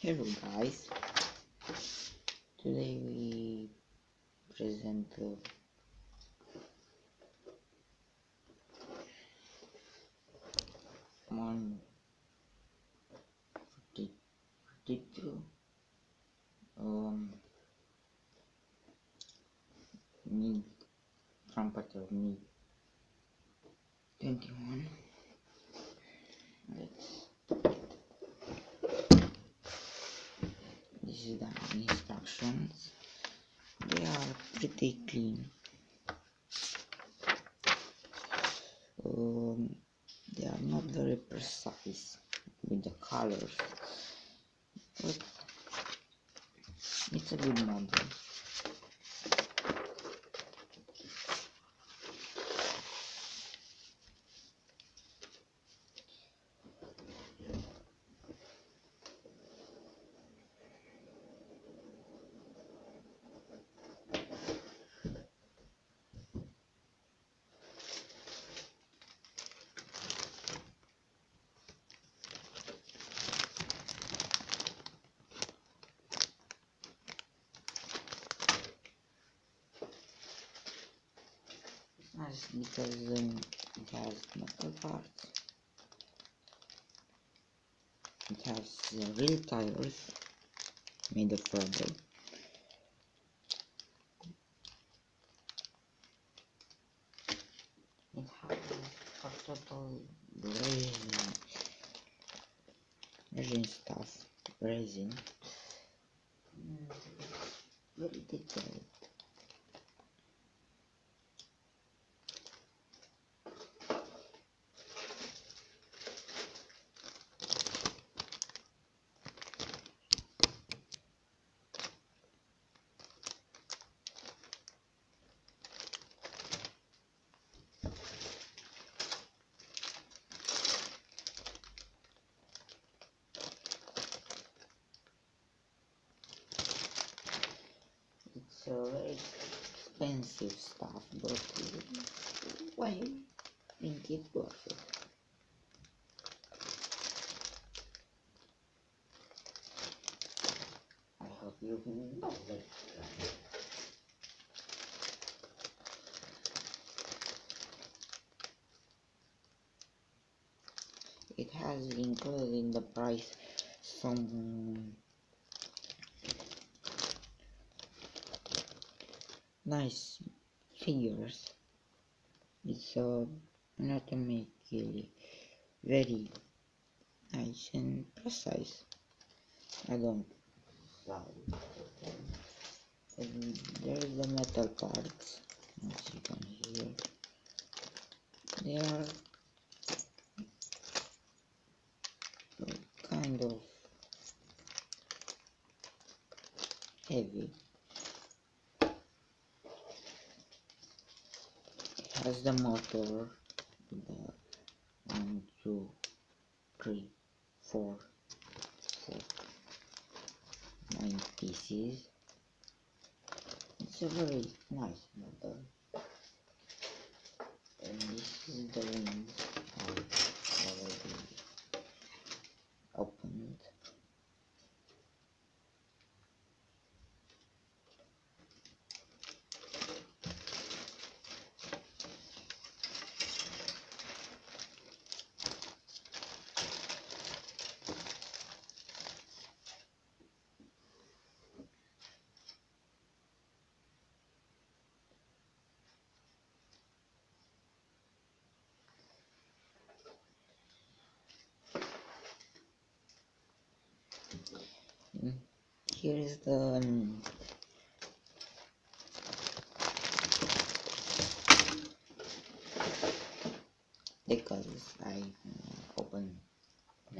Hello guys, today we present the one 42 MiG Trumpeter MiG 21. This is the instructions. They are pretty clean. They are not very precise with the colors, but it's a good model. Nice because it has metal parts. It has real tires made of rubber. It has a total resin stuff, resin. Very detailed. It's very expensive stuff, but I think it's worth it. I hope you love it. It has included in the price some nice figures. It's automatically very nice and precise. I don't love it. And there is the metal parts, as you can hear. They are kind of heavy. It has the motor, the 1, 2, 3, 4, 9 pieces. It's a very nice motor. And this is the wings already opened. Here is the decals I open now.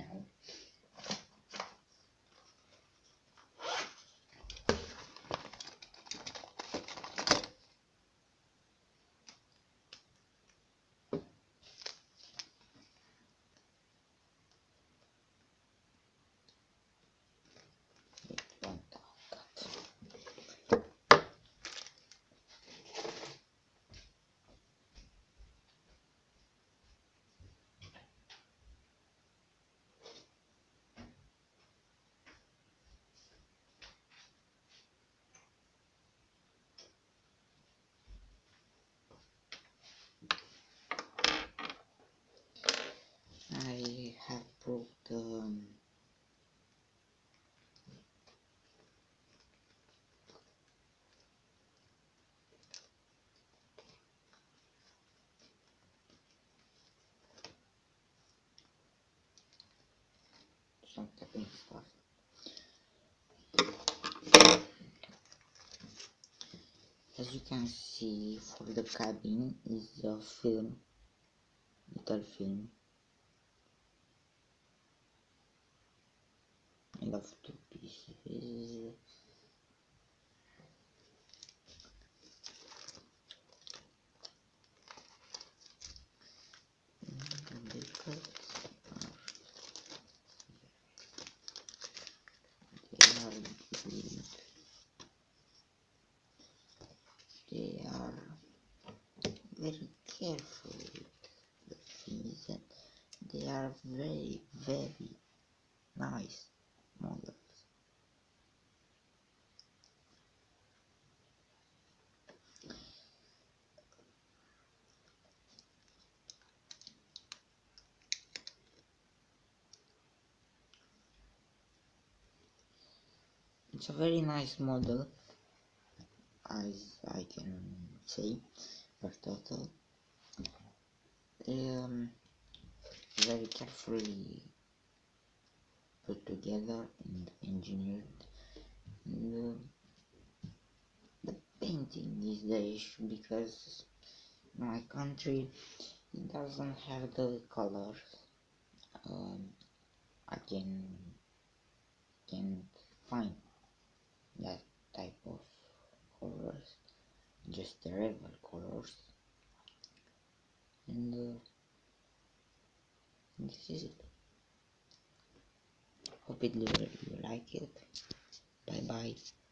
some tapping stuff. As you can see, for the cabin is a film, metal film, made of 2 pieces. They are very careful with the things, and they are very nice models. It's a very nice model, as I can say, per total. Very carefully put together and engineered. And, the painting is the issue, because in my country it doesn't have the colors. I can't find that type of colors, just the regular colors. And this is it. Hope you like it. Bye bye.